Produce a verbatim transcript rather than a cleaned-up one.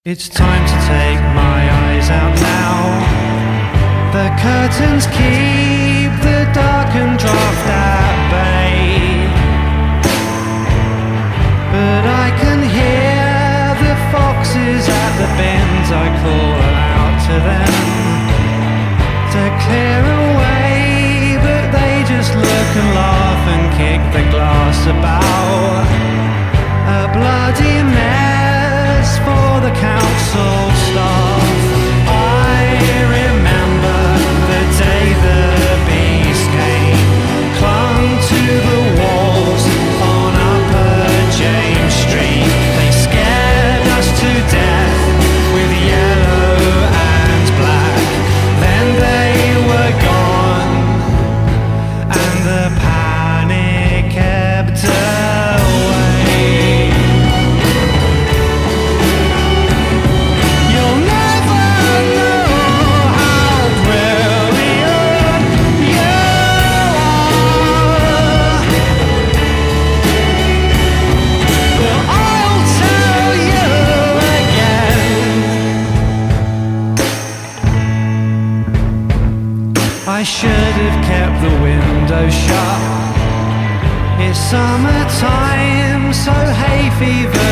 It's time to take my eyes out now. The curtains keep the dark and draft at bay, but I can hear the foxes at the bins. I call out to them to clear away, but they just look and laugh and kick the glass about. A bloody mess for the council staff. I remember the day the beast came, clung to the walls on Upper James Street. They scared us to death with yellow and black. Then they were gone, and the panic kept away. You'll never know how brilliant you are, but I'll tell you again. I should have kept the window shut. It's summertime, so hay fever